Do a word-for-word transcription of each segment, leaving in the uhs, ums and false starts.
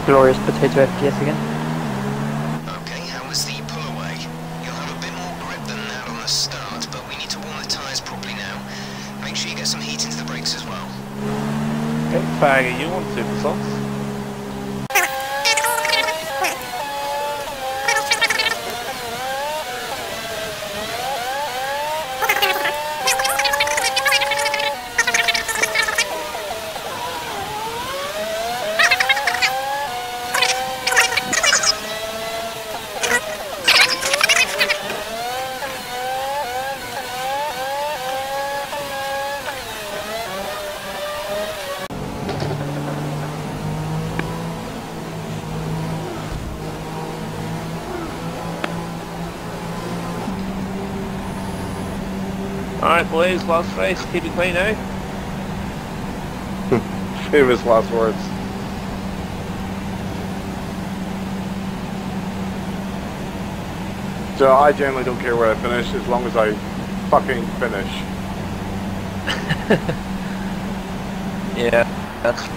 Glorious potato F P S again. Okay, how was the pull away? You'll have a bit more grip than that on the start, but we need to warm the tyres properly now. Make sure you get some heat into the brakes as well. Okay, Faggy, you want super softs? Alright boys, last race, keep it clean eh? Famous last words. So I generally don't care where I finish as long as I fucking finish. Yeah, that's...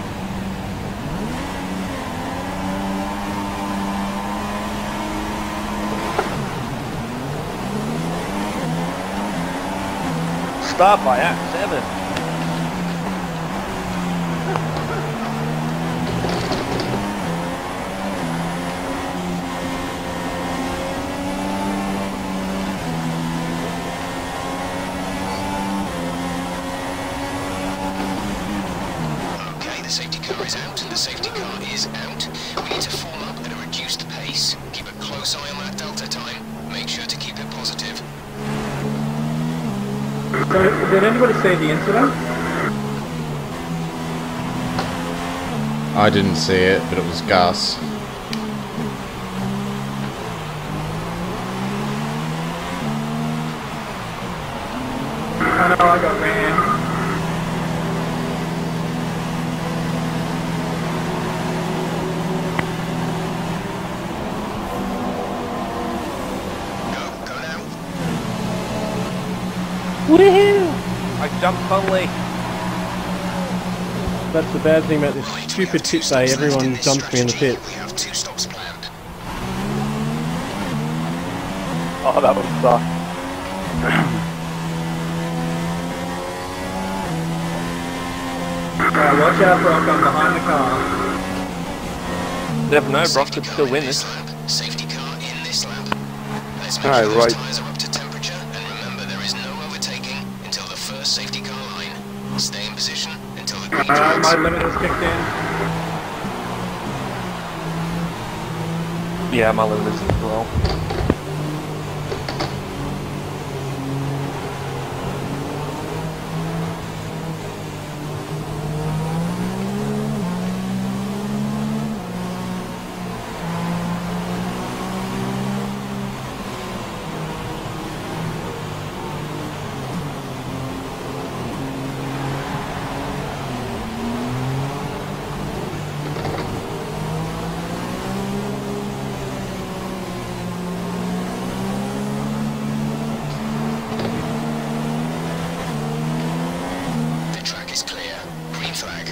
Start by Act seven. Okay, the safety car is out. The safety car is out. We need to form up at a reduced pace. Keep a close eye on that delta time. Make sure to keep it positive. So, did anybody see the incident? I didn't see it, but it was Gus. I know I got ran. Go, go now. Woohoo! I jumped fully. That's the bad thing about this Right, we stupid have two pit day, stops left everyone in this jumps me in the strategy. pit. We have two stops planned. Oh, that would suck. Uh, watch out, Brock, I'm behind the car. Never know, Brock Safety could car still in win this this. lap. Safety car in this lap. Let's make Aye, sure those right. tyres are up to temperature, and remember there is no overtaking until the first safety car line. Stay in position until the green Alright, my flags. limiter's kicked in. Yeah, my limit is as well. The track is clear. Green flag.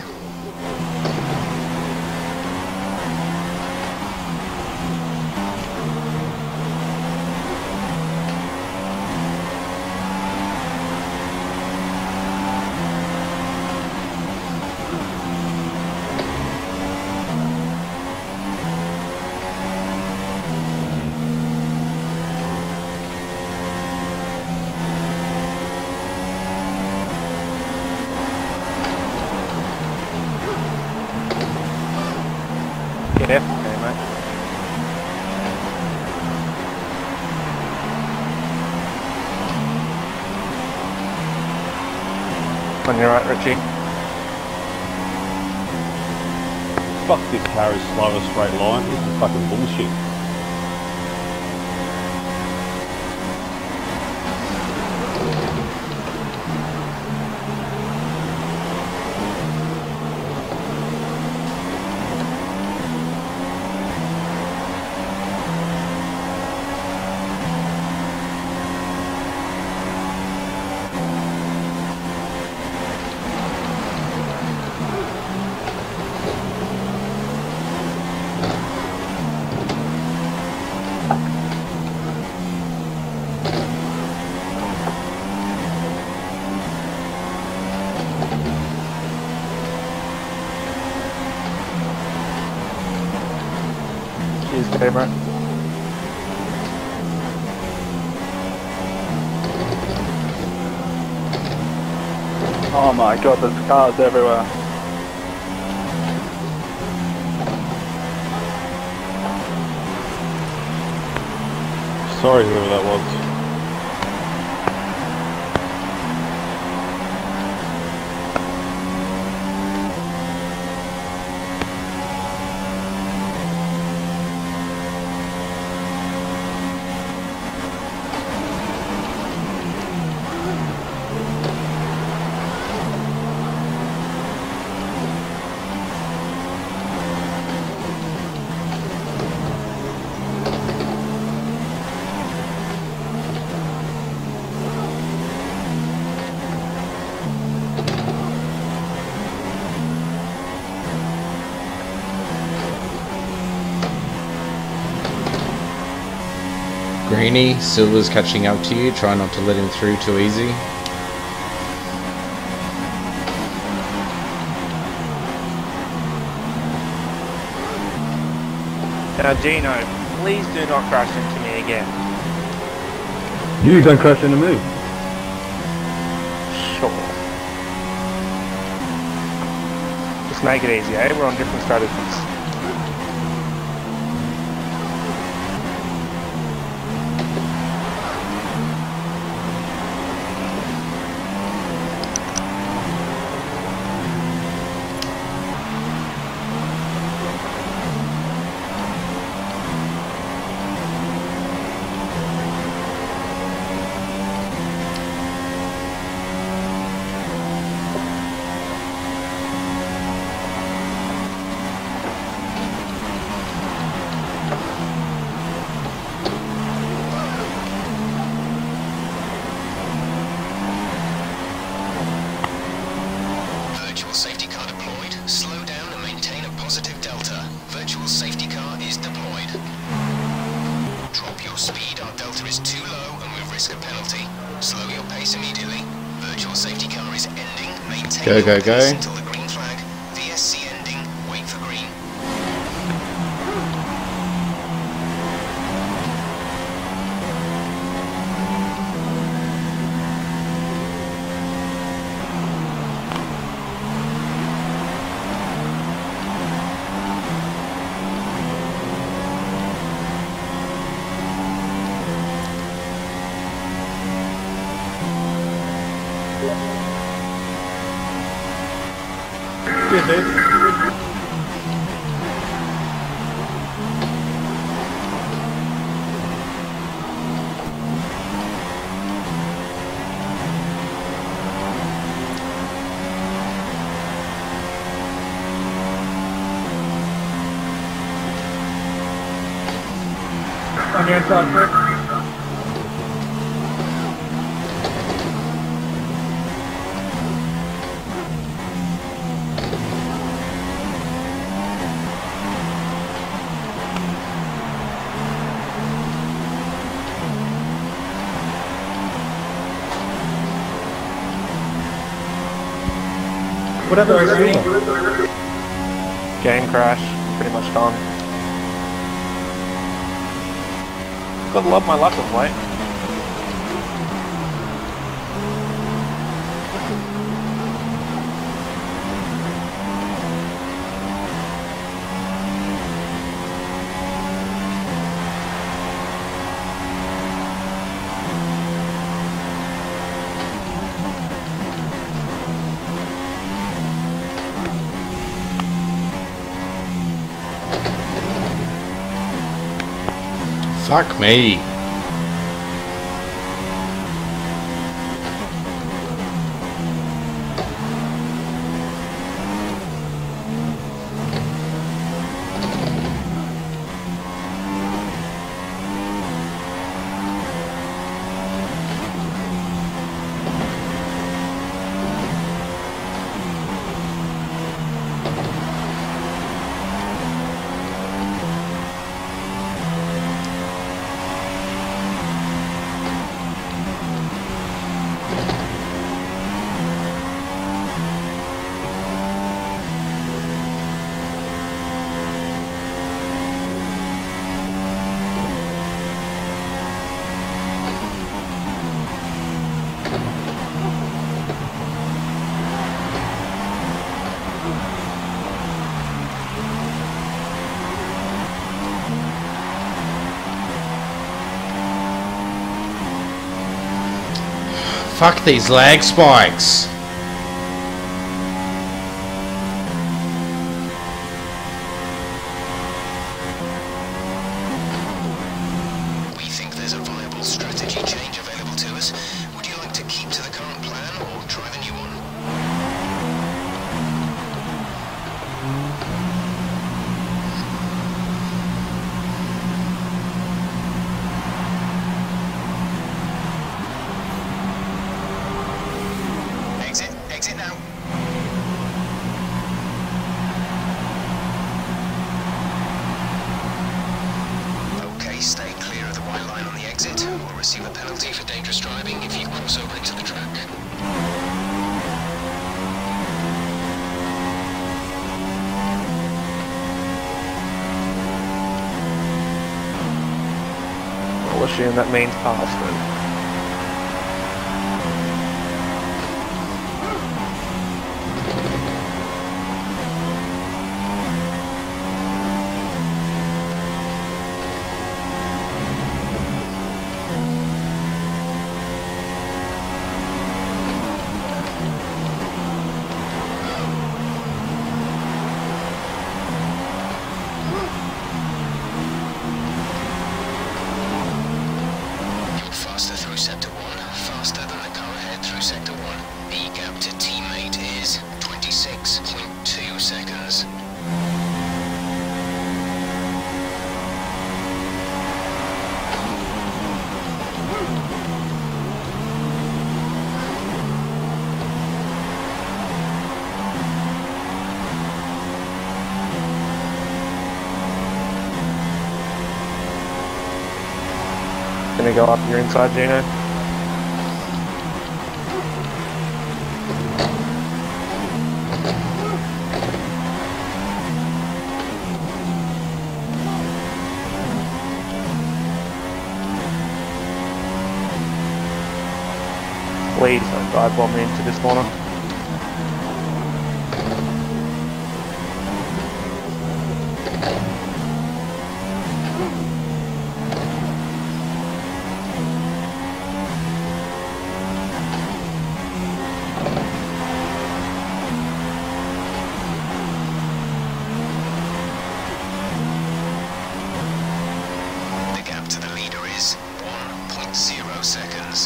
Yeah, okay mate. On your right, Richie. Fuck, this car is slow a straight line. This is fucking bullshit. Okay, Brent. Oh my god, there's cars everywhere. Sorry, whoever that was. Greeny, Silver's catching up to you. Try not to let him through too easy. Now, Gino, please do not crash into me again. You don't crash into me. Sure. Just make it easy, eh? We're on different strategies. Virtual safety car deployed. Slow down and maintain a positive delta. Virtual safety car is deployed. Drop your speed, our delta is too low and we'll risk a penalty. Slow your pace immediately. Virtual safety car is ending. Maintain Go, your go, pace go. until the green flag. V S C ending. Wait for green. Cheers, dude. On your inside, sir. Whatever, Rooney. Game crash. Pretty much gone. Gotta love my luck of late. Fuck me. Fuck these lag spikes. We think there's a viable strategy change available to us. Would you like to keep to the current plan or try the new one? Exit, exit now. Okay, stay clear of the white line on the exit. We'll receive a penalty for dangerous driving if you cross over into the track. I'll assume that means pass then. Faster through sector one, faster than the car ahead through sector one. The gap to teammate is twenty-six point two seconds. Gonna go up your inside, Gino. Please don't dive bomb me into this corner. The gap to the leader is one point zero seconds.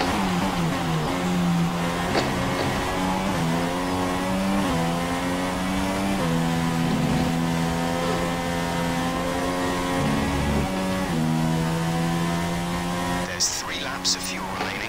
There's three laps of fuel remaining.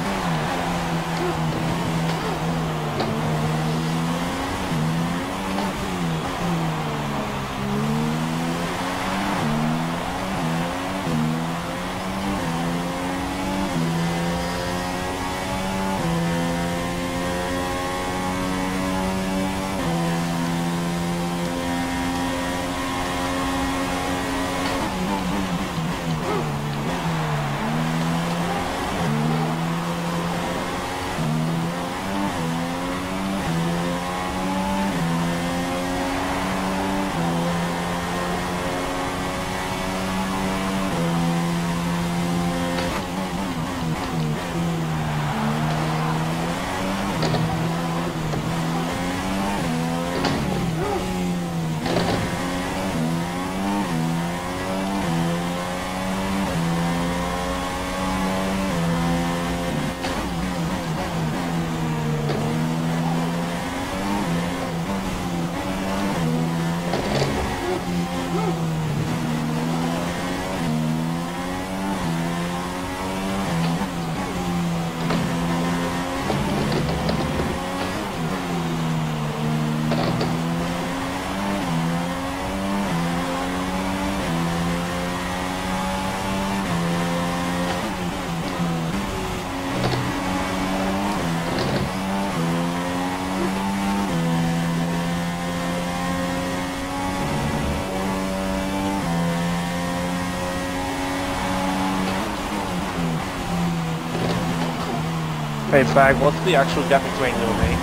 Hey Fag, what's the actual gap between you and me?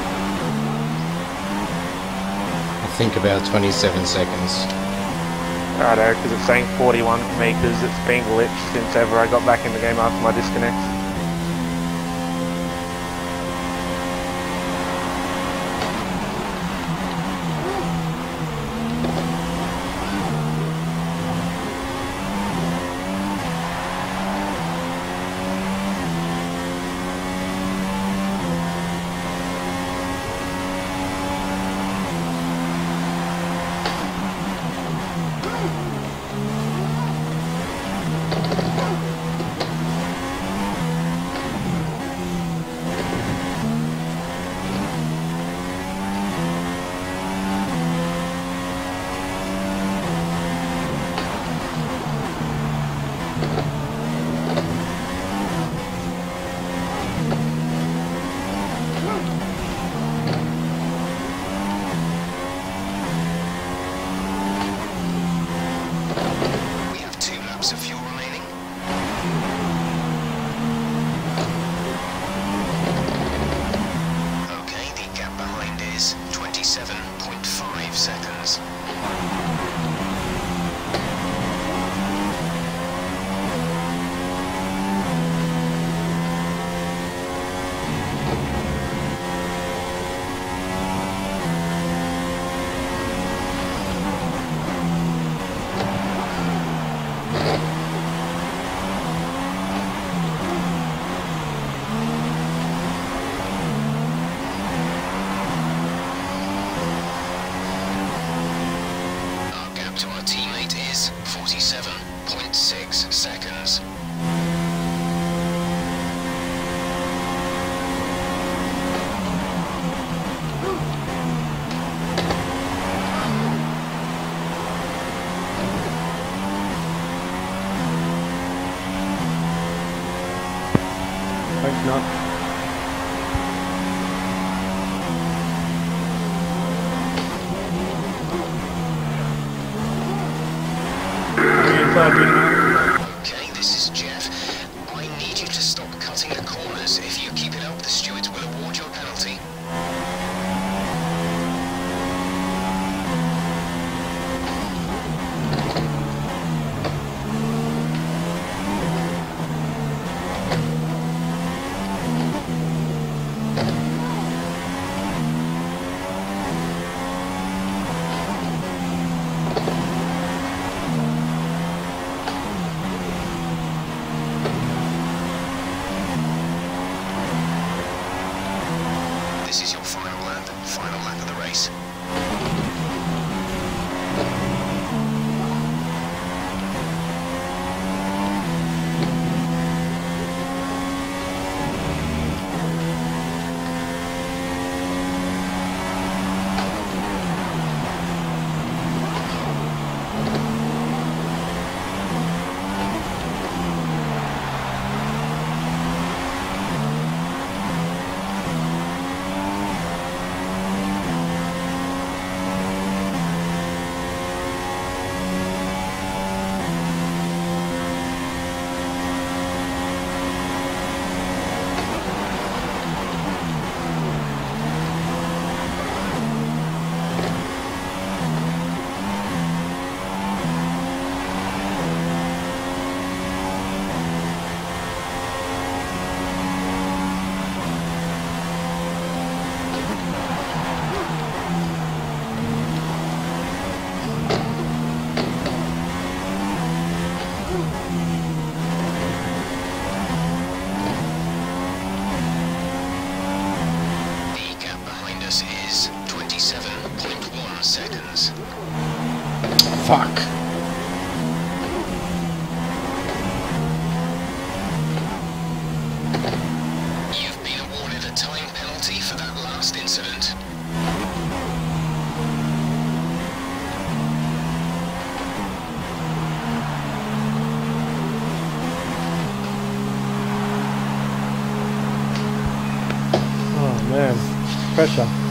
I think about twenty-seven seconds. Righto, because it's saying forty-one for me because it's been glitched since ever I got back in the game after my disconnect. Of fuel remaining. Okay, the gap behind is twenty-seven point five seconds. To our teammate is forty-seven point six seconds. Thanks, Nut. Okay, this is Jeff. I need you to stop cutting the corners. If you keep it up, the stewards will award you a penalty. This is your final lap, final lap of the race. Is twenty-seven point one seconds. Fuck. You've been awarded a time penalty for that last incident. Oh man, pressure.